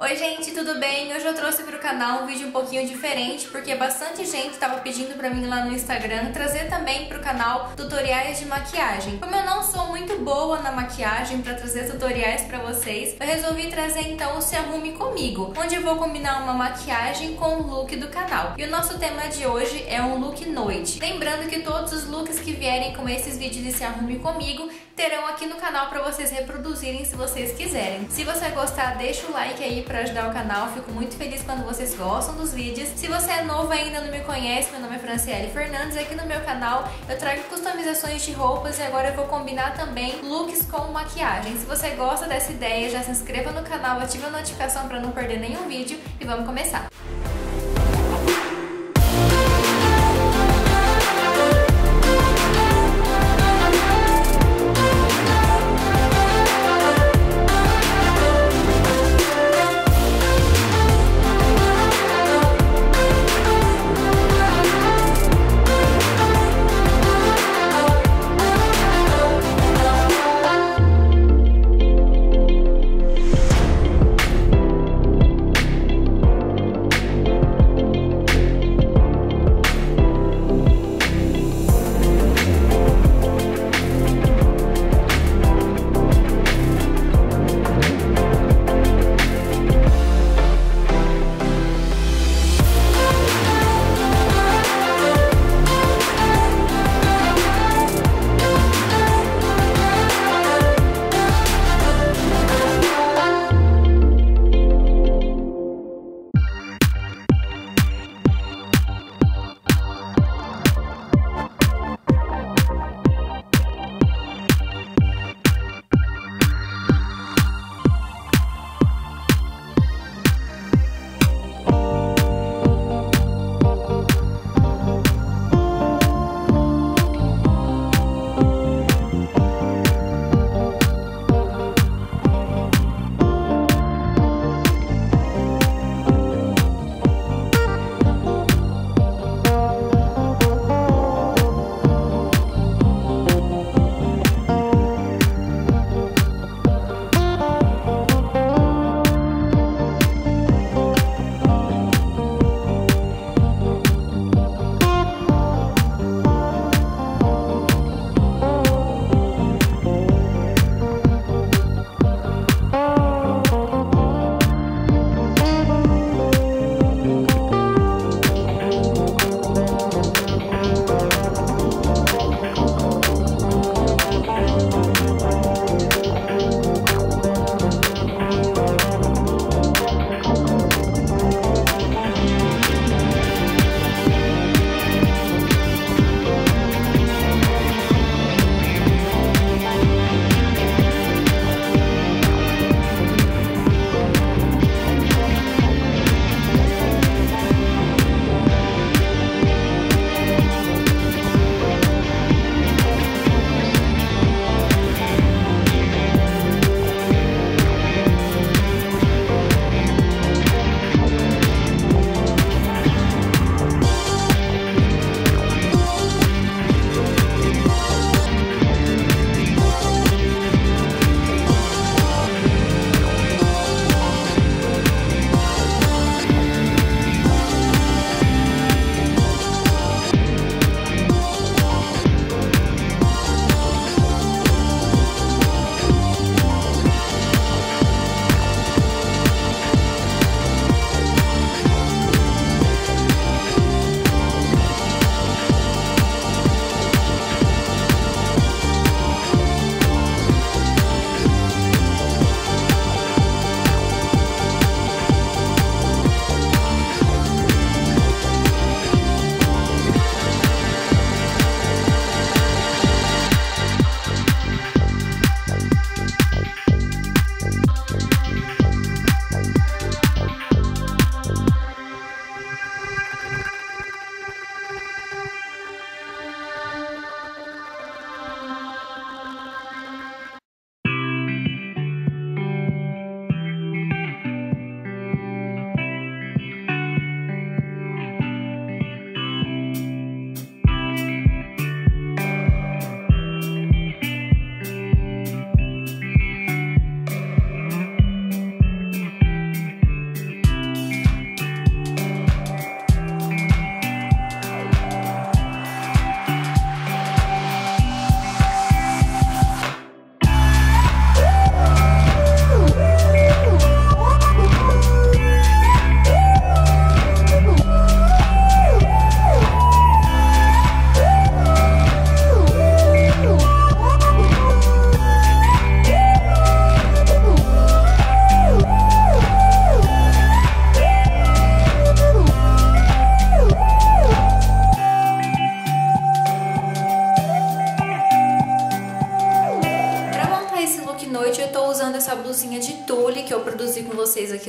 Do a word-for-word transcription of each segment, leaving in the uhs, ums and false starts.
Oi gente, tudo bem? Hoje eu trouxe para o canal um vídeo um pouquinho diferente porque bastante gente estava pedindo para mim lá no Instagram trazer também para o canal tutoriais de maquiagem. Como eu não sou muito boa na maquiagem para trazer tutoriais para vocês, eu resolvi trazer então o Se Arrume Comigo, onde eu vou combinar uma maquiagem com o look do canal. E o nosso tema de hoje é um look noite. Lembrando que todos os looks que vierem com esses vídeos de Se Arrume Comigo terão aqui no canal para vocês reproduzirem se vocês quiserem. Se você gostar, deixa o like aí para ajudar o canal, fico muito feliz quando vocês gostam dos vídeos. Se você é novo e ainda não me conhece, meu nome é Franciele Fernandes, aqui no meu canal eu trago customizações de roupas e agora eu vou combinar também looks com maquiagem. Se você gosta dessa ideia, já se inscreva no canal, ative a notificação para não perder nenhum vídeo e vamos começar!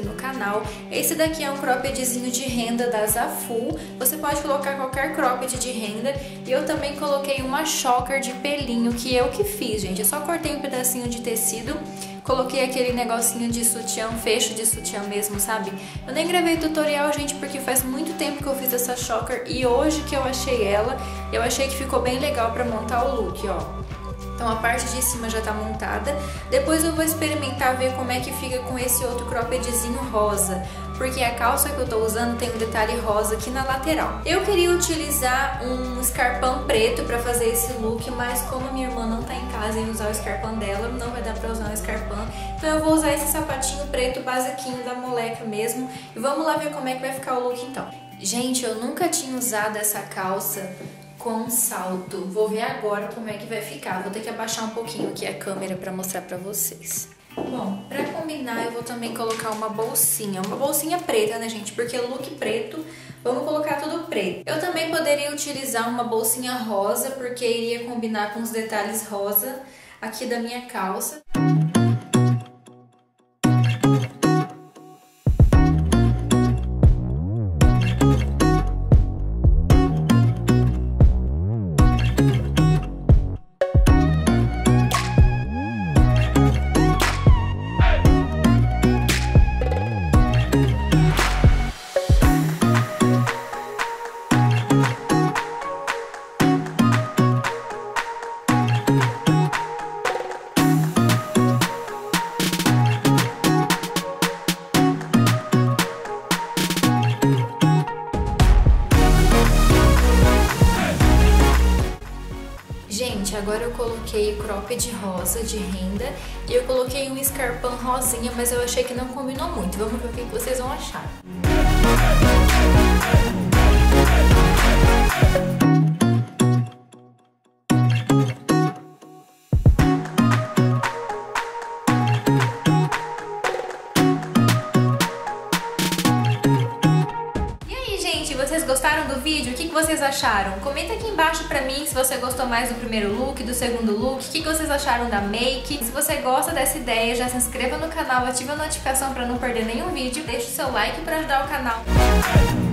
no canal. Esse daqui é um croppedzinho de renda da Zaful. Você pode colocar qualquer cropped de renda. E eu também coloquei uma choker de pelinho, que eu que fiz, gente. Eu só cortei um pedacinho de tecido, coloquei aquele negocinho de sutiã, fecho de sutiã mesmo, sabe? Eu nem gravei tutorial, gente, porque faz muito tempo que eu fiz essa choker e hoje que eu achei ela, eu achei que ficou bem legal pra montar o look, ó. Então a parte de cima já tá montada. Depois eu vou experimentar ver como é que fica com esse outro croppedzinho rosa, porque a calça que eu tô usando tem um detalhe rosa aqui na lateral. Eu queria utilizar um escarpão preto pra fazer esse look, mas como a minha irmã não tá em casa e usar o escarpão dela, não vai dar pra usar um escarpão. Então eu vou usar esse sapatinho preto basiquinho da Moleca mesmo. E vamos lá ver como é que vai ficar o look então. Gente, eu nunca tinha usado essa calça com salto. Vou ver agora como é que vai ficar. Vou ter que abaixar um pouquinho aqui a câmera pra mostrar pra vocês. Bom, pra combinar eu vou também colocar uma bolsinha. Uma bolsinha preta, né, gente? Porque look preto, vamos colocar tudo preto. Eu também poderia utilizar uma bolsinha rosa, porque iria combinar com os detalhes rosa aqui da minha calça. Gente, agora eu coloquei o cropped rosa de renda e eu coloquei um escarpão rosinha, mas eu achei que não combinou muito. Vamos ver o que vocês vão achar. Vocês gostaram do vídeo? O que vocês acharam? Comenta aqui embaixo pra mim se você gostou mais do primeiro look, do segundo look, o que vocês acharam da make. Se você gosta dessa ideia, já se inscreva no canal, ative a notificação pra não perder nenhum vídeo, deixe o seu like pra ajudar o canal.